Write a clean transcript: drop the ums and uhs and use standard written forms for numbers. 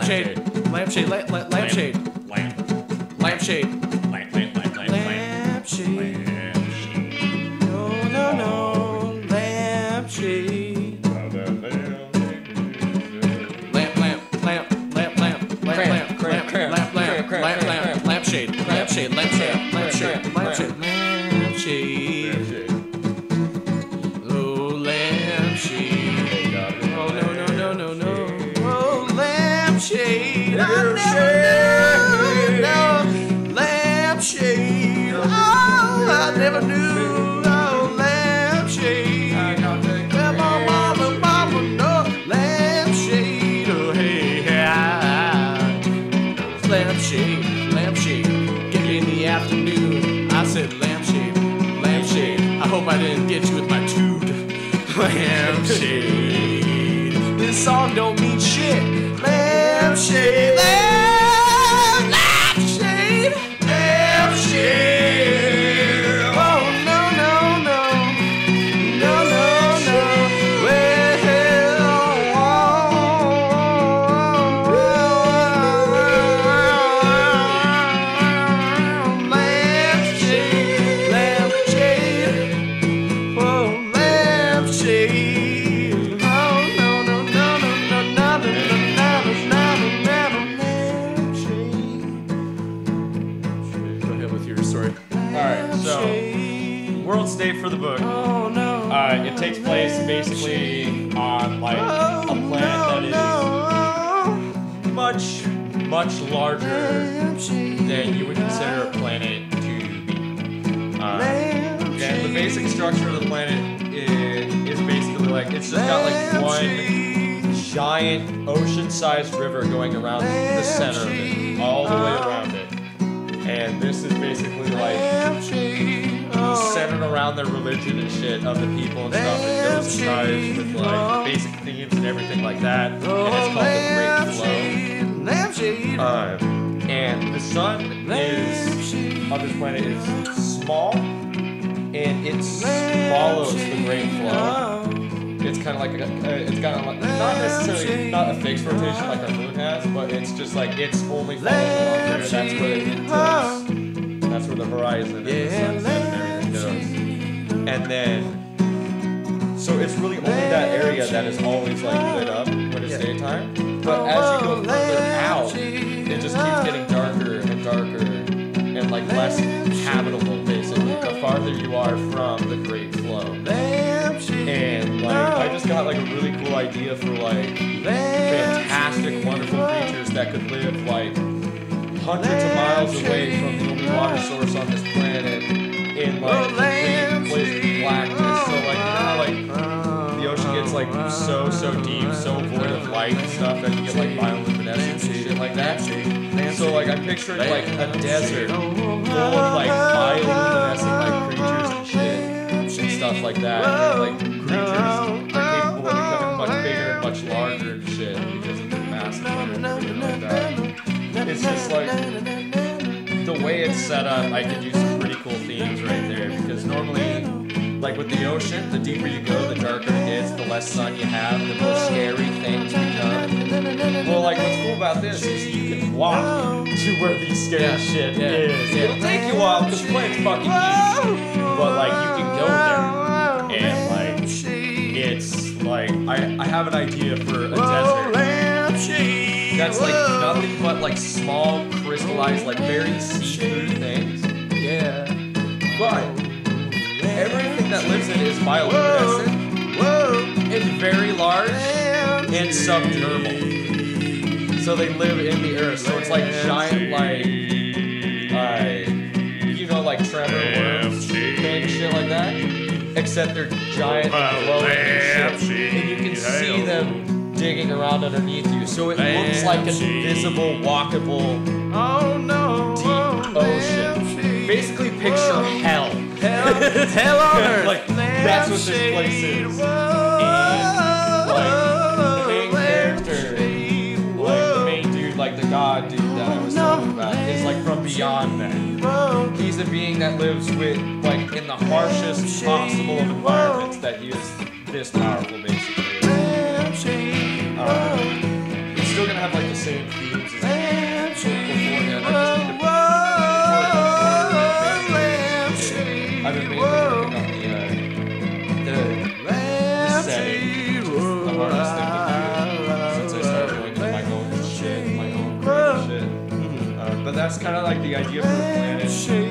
Lampshade. Lampshade. Lampshade. Lampshade. Lampshade. No. Lampshade. Lampshade. Oh, lampshade. Oh, no. Oh, lampshade. I never knew. Oh, lampshade. Well, my mama, no. Lampshade. Oh, hey, lampshade. Get me in the afternoon. I said, lampshade. I hope I didn't get you with my tube. Lampshade. This song don't mean shit. Lampshade. Lampshade. Oh, no. World state for the book. Oh, no. It takes place basically on like a planet that is much larger than you would consider a planet to be. And the basic structure of the planet is basically like it's just got like one giant ocean-sized river going around the center of it, all the way around it. And this is basically like centered around their religion and shit of the people and stuff. It goes and ties with like basic themes and everything like that. And it's called the Great Flow. And the sun of this planet is small, and it follows the Great Flow. It's kind of like not necessarily not a fixed rotation like our moon has, but it's just like it's only following along there. That's where it tilts. That's where the horizon and the sunset and everything goes. And then, so it's really only that area that is always like lit up when it's daytime. But as you go further out, it just keeps getting darker and darker and like less habitable basically the farther you are from the Great Flow. And like I just got like a really cool idea for like fantastic, wonderful creatures that could live like hundreds of miles away from the only water source on this planet in like complete complete blackness. So like you know how like the ocean gets like so deep, so void of light and stuff that you get like bioluminescence and shit like that. So like I'm picturing like a desert full of like bioluminescent like creatures and shit and stuff like that. And like creatures are capable of becoming much bigger and much larger and shit because of the massive and everything like that. It's just like the way it's set up, I could use some pretty cool themes right there because normally, like with the ocean, the deeper you go, the darker it is, the less sun you have, the more scary things become. Well, like what's cool about this is you can walk to where these scary shit is. It'll take you a while because the planet's fucking huge, but like you can go there and like it's like I have an idea for a desert. That's like nothing but like small, crystallized, like very see-through things. Yeah. But everything that lives in it is bioluminescent and very large and subdermal. So they live in the earth. So it's like giant, like you know, like tremor worms and shit like that. Except they're giant and glowing and shit. And you can see them digging around underneath you, so it looks like an invisible, walkable, deep ocean. Basically, picture hell. Hell on earth. Like that's what this place is. And like the main character, like the main dude, like the god dude that I was talking about, is like from beyond that. He's a being that lives with like in the harshest possible of environments that he is this powerful, basically. He's still gonna have like the same themes as beforehand. I just need to I've been mainly working on the setting, which is the hardest thing to do since I started doing my own shit, my own creative shit. But that's kind of like the idea for the planet.